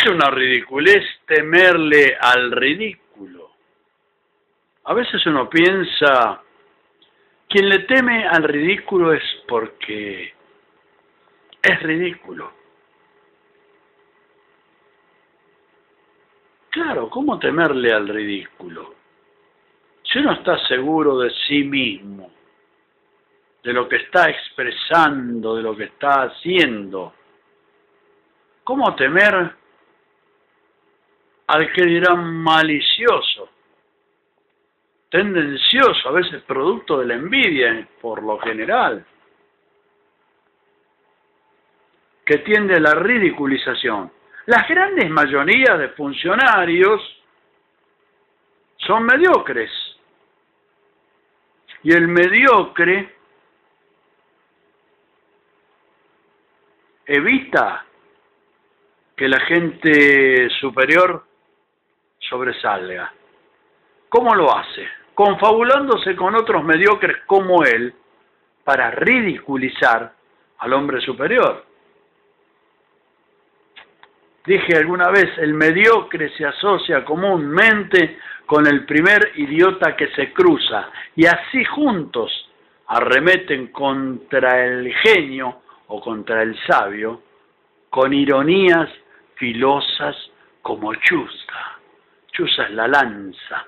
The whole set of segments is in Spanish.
una ridiculez temerle al ridículo. A veces uno piensa, quien le teme al ridículo es porque es ridículo. Claro, ¿cómo temerle al ridículo? Si uno está seguro de sí mismo, de lo que está expresando, de lo que está haciendo, ¿cómo temer al que dirán malicioso, tendencioso, a veces producto de la envidia, por lo general, que tiende a la ridiculización? Las grandes mayorías de funcionarios son mediocres. Y el mediocre evita que la gente superior sobresalga. ¿Cómo lo hace? Confabulándose con otros mediocres como él para ridiculizar al hombre superior. Dije alguna vez, el mediocre se asocia comúnmente con el primer idiota que se cruza y así juntos arremeten contra el genio o contra el sabio con ironías filosas como chuza. Chuza es la lanza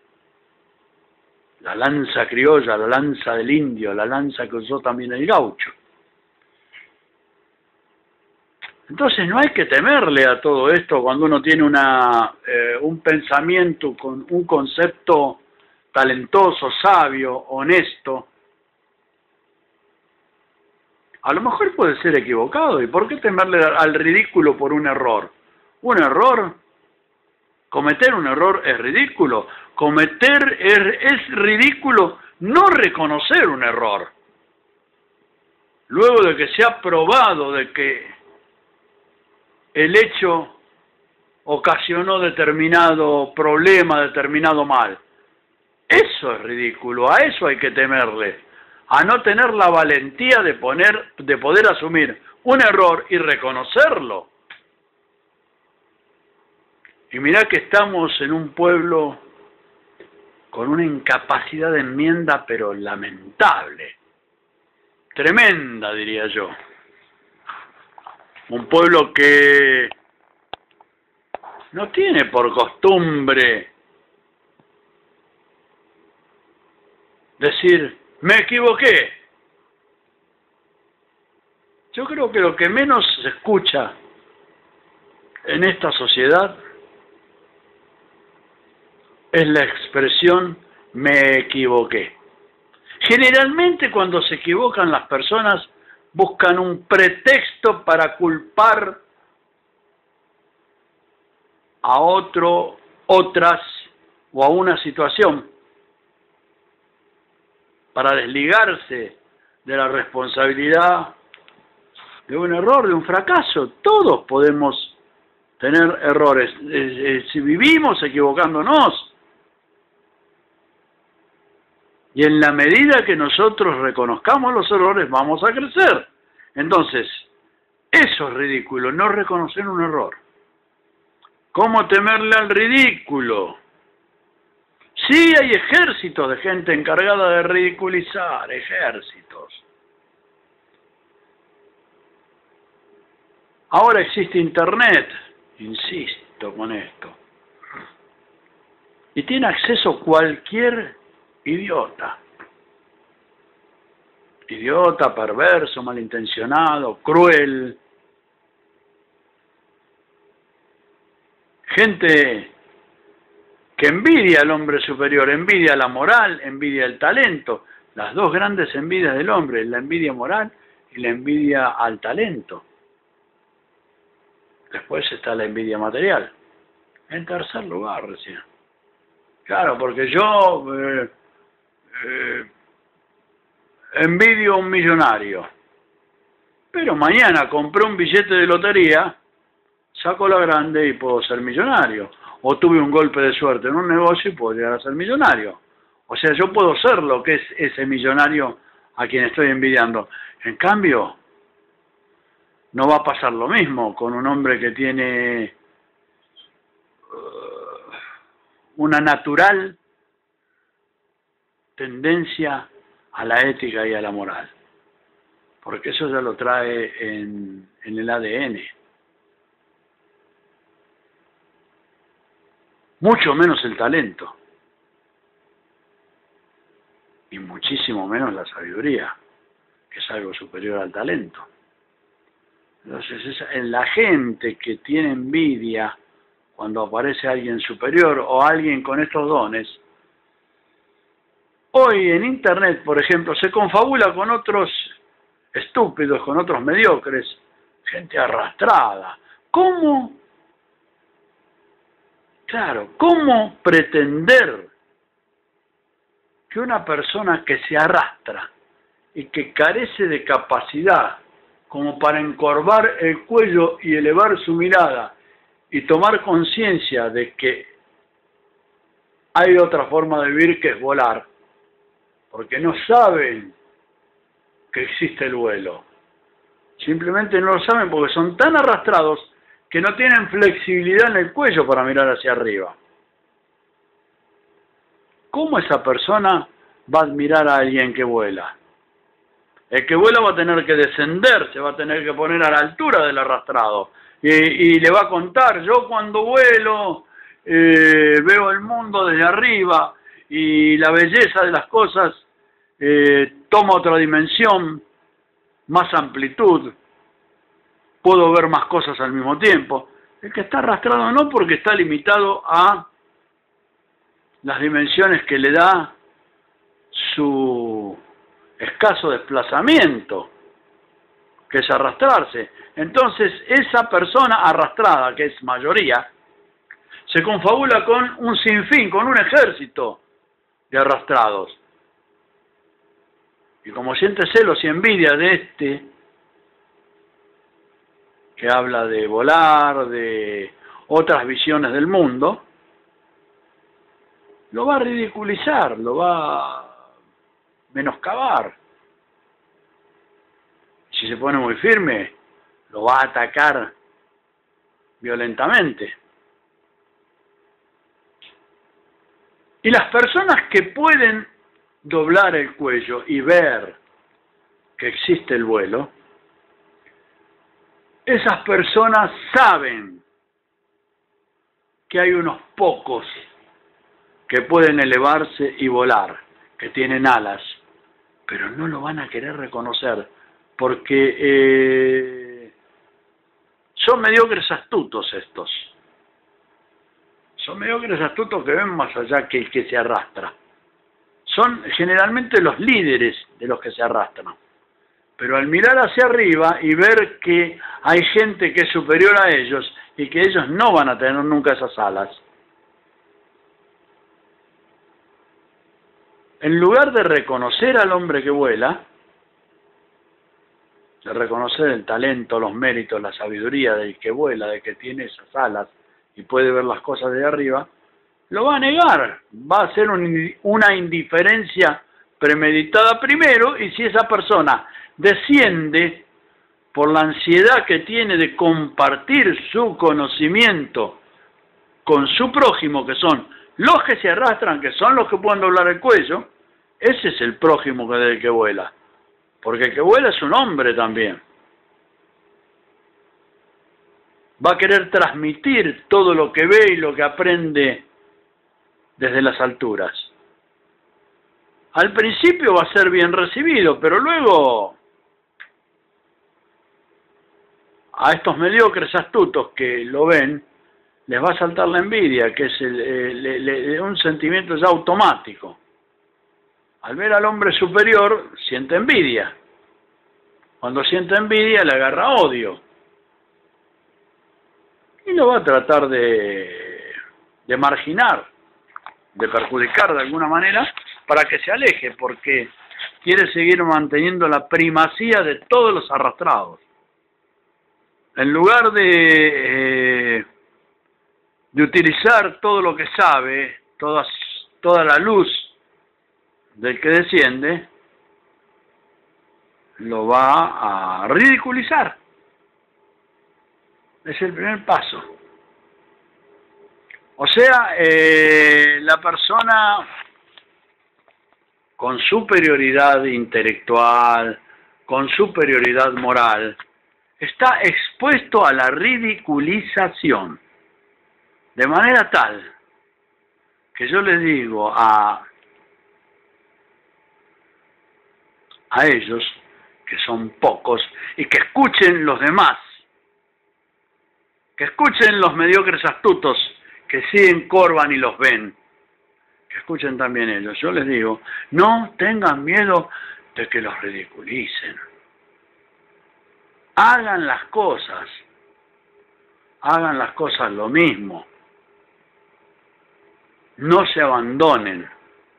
criolla, la lanza del indio, la lanza que usó también el gaucho. Entonces no hay que temerle a todo esto cuando uno tiene un pensamiento, con un concepto talentoso, sabio, honesto. A lo mejor puede ser equivocado. ¿Y por qué temerle al ridículo por un error? ¿Un error? Cometer un error es ridículo. Es ridículo no reconocer un error. Luego de que se ha probado de que el hecho ocasionó determinado problema, determinado mal. Eso es ridículo, a eso hay que temerle, a no tener la valentía de poder asumir un error y reconocerlo. Y mirá que estamos en un pueblo con una incapacidad de enmienda, pero lamentable, tremenda diría yo. Un pueblo que no tiene por costumbre decir, me equivoqué. Yo creo que lo que menos se escucha en esta sociedad es la expresión, me equivoqué. Generalmente cuando se equivocan las personas buscan un pretexto para culpar a otro, otras o a una situación, para desligarse de la responsabilidad de un error, de un fracaso. Todos podemos tener errores. Si vivimos equivocándonos, y en la medida que nosotros reconozcamos los errores, vamos a crecer. Entonces, eso es ridículo, no reconocer un error. ¿Cómo temerle al ridículo? Sí, hay ejércitos de gente encargada de ridiculizar, ejércitos. Ahora existe Internet, insisto con esto, y tiene acceso cualquier idiota, perverso, malintencionado, cruel, gente que envidia al hombre superior, envidia la moral, envidia el talento, las dos grandes envidias del hombre, la envidia moral y la envidia al talento. Después está la envidia material, en tercer lugar recién. Claro, porque yo envidio a un millonario, pero mañana compré un billete de lotería, saco la grande y puedo ser millonario. O tuve un golpe de suerte en un negocio y puedo llegar a ser millonario. O sea, yo puedo ser lo que es ese millonario a quien estoy envidiando. En cambio, no va a pasar lo mismo con un hombre que tiene una natural tendencia a la ética y a la moral, porque eso ya lo trae en el ADN. Mucho menos el talento, y muchísimo menos la sabiduría, que es algo superior al talento. Entonces, en la gente que tiene envidia cuando aparece alguien superior o alguien con estos dones, hoy en Internet, por ejemplo, se confabula con otros estúpidos, con otros mediocres, gente arrastrada. ¿Cómo? Claro, ¿cómo pretender que una persona que se arrastra y que carece de capacidad como para encorvar el cuello y elevar su mirada y tomar conciencia de que hay otra forma de vivir que es volar, porque no saben que existe el vuelo? Simplemente no lo saben porque son tan arrastrados que no tienen flexibilidad en el cuello para mirar hacia arriba. ¿Cómo esa persona va a admirar a alguien que vuela? El que vuela va a tener que descender, se va a tener que poner a la altura del arrastrado. Y le va a contar, yo cuando vuelo veo el mundo desde arriba y la belleza de las cosas toma otra dimensión, más amplitud, puedo ver más cosas al mismo tiempo. El que está arrastrado no, porque está limitado a las dimensiones que le da su escaso desplazamiento, que es arrastrarse. Entonces, esa persona arrastrada, que es mayoría, se confabula con un sinfín, con un ejército de arrastrados. Y como siente celos y envidia de este, que habla de volar, de otras visiones del mundo, lo va a ridiculizar, lo va a menoscabar. Si se pone muy firme, lo va a atacar violentamente. Y las personas que pueden doblar el cuello y ver que existe el vuelo, esas personas saben que hay unos pocos que pueden elevarse y volar, que tienen alas, pero no lo van a querer reconocer, porque son mediocres astutos estos. Son mediocres astutos que ven más allá que el que se arrastra. Son generalmente los líderes de los que se arrastran. Pero al mirar hacia arriba y ver que hay gente que es superior a ellos y que ellos no van a tener nunca esas alas, en lugar de reconocer al hombre que vuela, de reconocer el talento, los méritos, la sabiduría del que vuela, del que tiene esas alas y puede ver las cosas de arriba, lo va a negar, va a ser una indiferencia premeditada primero, y si esa persona desciende por la ansiedad que tiene de compartir su conocimiento con su prójimo, que son los que se arrastran, que son los que pueden doblar el cuello, ese es el prójimo del que vuela, porque el que vuela es un hombre también. Va a querer transmitir todo lo que ve y lo que aprende desde las alturas. Al principio va a ser bien recibido, pero luego a estos mediocres astutos que lo ven, les va a saltar la envidia, que es un sentimiento ya automático. Al ver al hombre superior, siente envidia. Cuando siente envidia, le agarra odio. Y lo va a tratar de marginar, de perjudicar de alguna manera, para que se aleje, porque quiere seguir manteniendo la primacía de todos los arrastrados. En lugar de utilizar todo lo que sabe, toda la luz del que desciende, lo va a ridiculizar. Es el primer paso. O sea, la persona con superioridad intelectual, con superioridad moral, está expuesto a la ridiculización, de manera tal que yo les digo a ellos, que son pocos, y que escuchen los demás, que escuchen los mediocres astutos que sí encorvan y los ven, que escuchen también ellos. Yo les digo, no tengan miedo de que los ridiculicen. Hagan las cosas lo mismo. No se abandonen.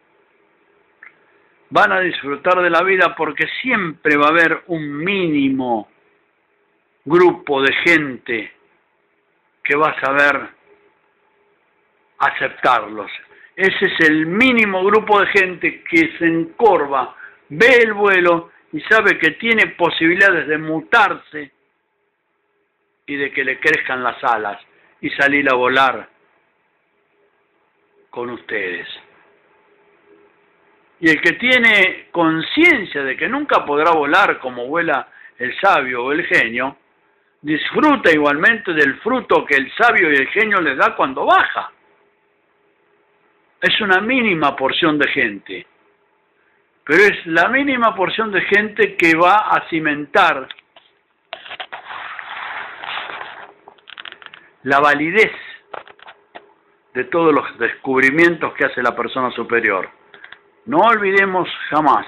Van a disfrutar de la vida porque siempre va a haber un mínimo grupo de gente que va a saber aceptarlos. Ese es el mínimo grupo de gente que se encorva, ve el vuelo y sabe que tiene posibilidades de mutarse y de que le crezcan las alas y salir a volar con ustedes. Y el que tiene conciencia de que nunca podrá volar como vuela el sabio o el genio, disfruta igualmente del fruto que el sabio y el genio les da cuando baja. Es una mínima porción de gente, pero es la mínima porción de gente que va a cimentar la validez de todos los descubrimientos que hace la persona superior. No olvidemos jamás,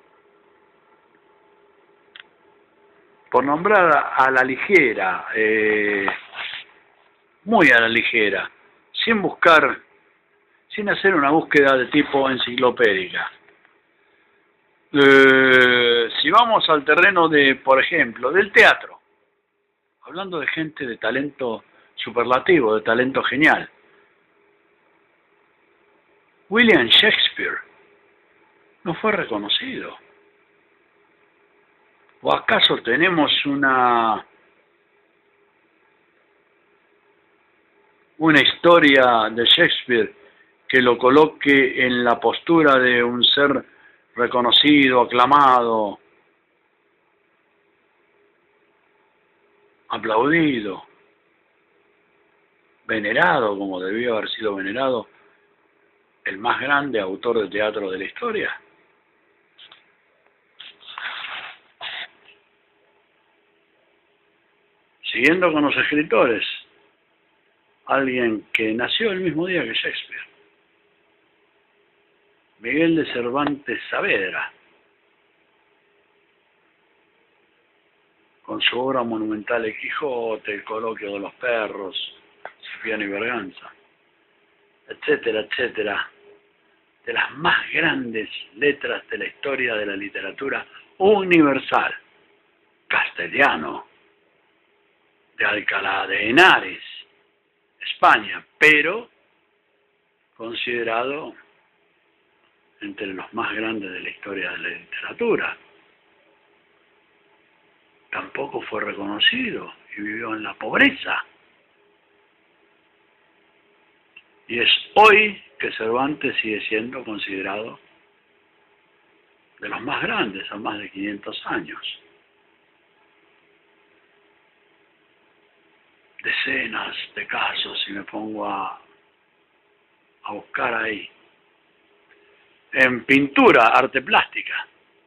por nombrar a la ligera, muy a la ligera, sin hacer una búsqueda de tipo enciclopédica. Si vamos al terreno de, por ejemplo, del teatro, hablando de gente de talento superlativo, de talento genial, William Shakespeare no fue reconocido. ¿O acaso tenemos una historia de Shakespeare que lo coloque en la postura de un ser reconocido, aclamado, aplaudido, venerado, como debió haber sido venerado el más grande autor de teatro de la historia? Siguiendo con los escritores, alguien que nació el mismo día que Shakespeare, Miguel de Cervantes Saavedra, con su obra monumental El Quijote, El Coloquio de los Perros, Cipriano y Berganza, etcétera, etcétera, de las más grandes letras de la historia de la literatura universal, castellano, de Alcalá de Henares, España, pero considerado entre los más grandes de la historia de la literatura. Tampoco fue reconocido y vivió en la pobreza. Y es hoy que Cervantes sigue siendo considerado de los más grandes, a más de 500 años. Decenas de casos, si me pongo a buscar ahí. En pintura, arte plástica.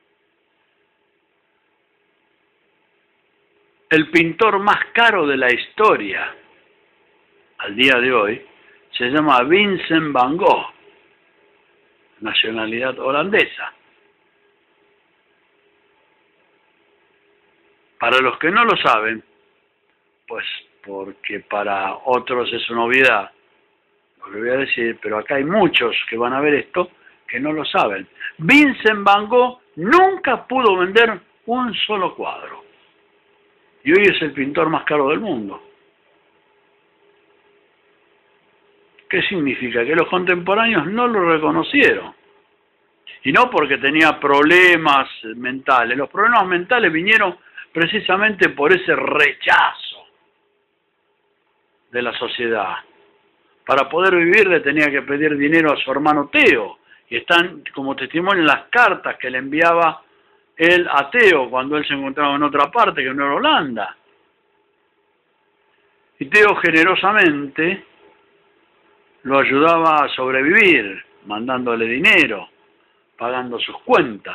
El pintor más caro de la historia, al día de hoy, se llama Vincent van Gogh, nacionalidad holandesa. Para los que no lo saben, pues porque para otros es una obviedad lo que voy a decir, pero acá hay muchos que van a ver esto que no lo saben. Vincent van Gogh nunca pudo vender un solo cuadro y hoy es el pintor más caro del mundo. ¿Qué significa? Que los contemporáneos no lo reconocieron. Y no porque tenía problemas mentales. Los problemas mentales vinieron precisamente por ese rechazo de la sociedad, para poder vivir le tenía que pedir dinero a su hermano Teo, y están como testimonio las cartas que le enviaba él a Teo cuando él se encontraba en otra parte que no era Holanda. Y Teo generosamente lo ayudaba a sobrevivir, mandándole dinero, pagando sus cuentas.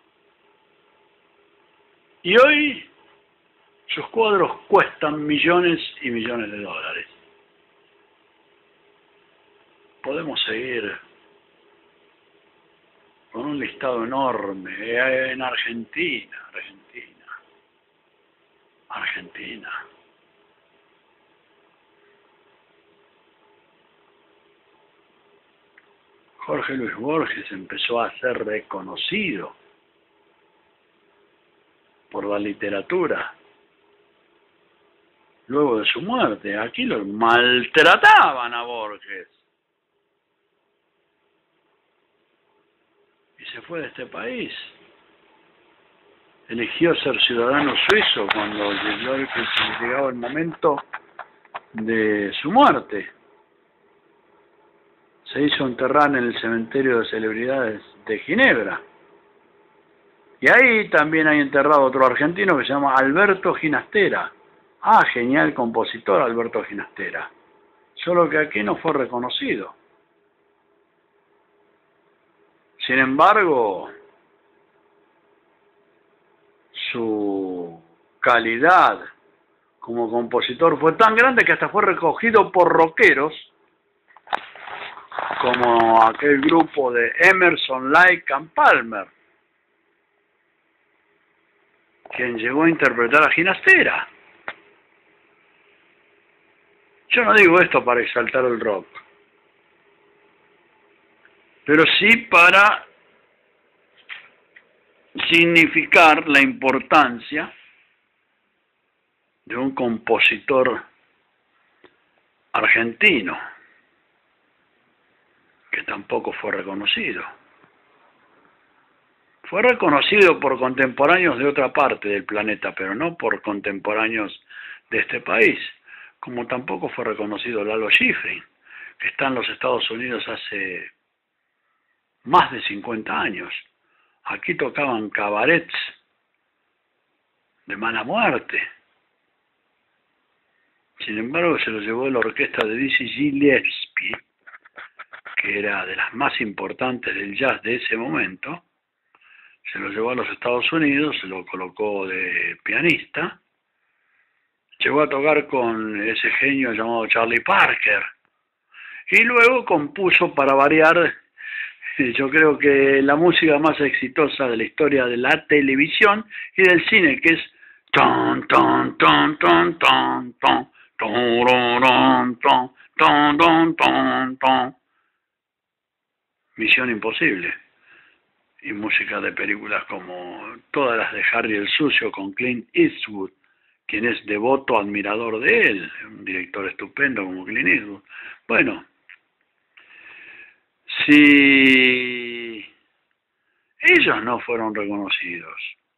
Y hoy sus cuadros cuestan millones y millones de dólares. Podemos seguir con un listado enorme en Argentina. Jorge Luis Borges empezó a ser reconocido por la literatura luego de su muerte. Aquí lo maltrataban a Borges. Y se fue de este país. Eligió ser ciudadano suizo cuando llegaba el momento de su muerte. Se hizo enterrar en el cementerio de celebridades de Ginebra. Y ahí también hay enterrado otro argentino que se llama Alberto Ginastera. Ah, genial compositor Alberto Ginastera. Solo que aquí no fue reconocido. Sin embargo, su calidad como compositor fue tan grande que hasta fue recogido por rockeros como aquel grupo de Emerson, Lake and Palmer, quien llegó a interpretar a Ginastera. Yo no digo esto para exaltar el rock, pero sí para significar la importancia de un compositor argentino que tampoco fue reconocido. Fue reconocido por contemporáneos de otra parte del planeta, pero no por contemporáneos de este país, como tampoco fue reconocido Lalo Schifrin, que está en los Estados Unidos hace más de 50 años. Aquí tocaban cabarets de mala muerte. Sin embargo, se lo llevó la orquesta de Dizzy Gillespie, que era de las más importantes del jazz de ese momento. Se lo llevó a los Estados Unidos, se lo colocó de pianista. Llegó a tocar con ese genio llamado Charlie Parker. Y luego compuso, para variar, yo creo que la música más exitosa de la historia de la televisión y del cine, que es ton ton ton ton ton ton ton ton ton ton ton ton. Misión Imposible. Y música de películas como todas las de Harry el Sucio con Clint Eastwood, quien es devoto admirador de él, un director estupendo como Clint Eastwood. Bueno, si ellos no fueron reconocidos,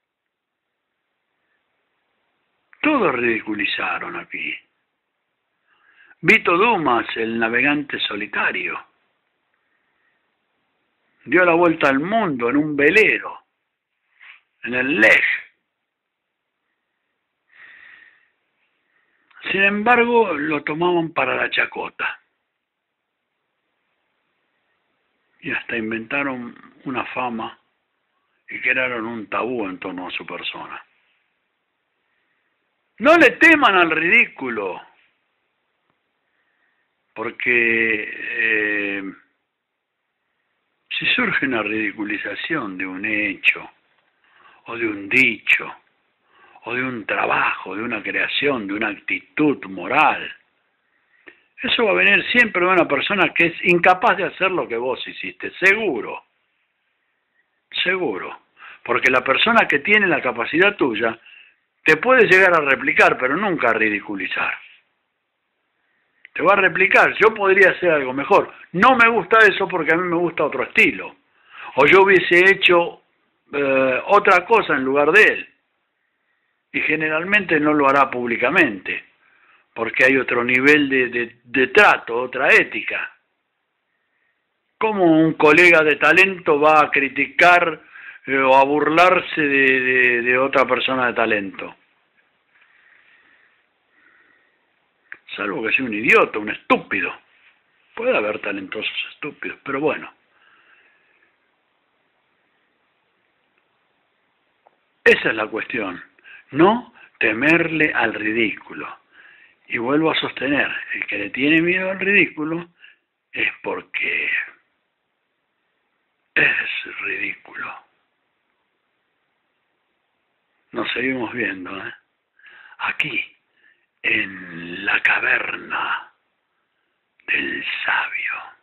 todos ridiculizaron aquí. Vito Dumas, el navegante solitario, dio la vuelta al mundo en un velero, en el Lech. Sin embargo, lo tomaban para la chacota. Y hasta inventaron una fama y crearon un tabú en torno a su persona. No le teman al ridículo, porque si surge una ridiculización de un hecho, o de un dicho, o de un trabajo, de una creación, de una actitud moral, eso va a venir siempre de una persona que es incapaz de hacer lo que vos hiciste, seguro, seguro, porque la persona que tiene la capacidad tuya te puede llegar a replicar, pero nunca a ridiculizar. Te va a replicar, yo podría hacer algo mejor, no me gusta eso porque a mí me gusta otro estilo, o yo hubiese hecho otra cosa en lugar de él, y generalmente no lo hará públicamente, porque hay otro nivel de trato, otra ética. ¿Cómo un colega de talento va a criticar o a burlarse de otra persona de talento? Salvo que sea un idiota, un estúpido. Puede haber talentosos estúpidos, pero bueno. Esa es la cuestión. No temerle al ridículo. Y vuelvo a sostener, el que le tiene miedo al ridículo es porque es ridículo. Nos seguimos viendo, aquí, en la caverna del sabio.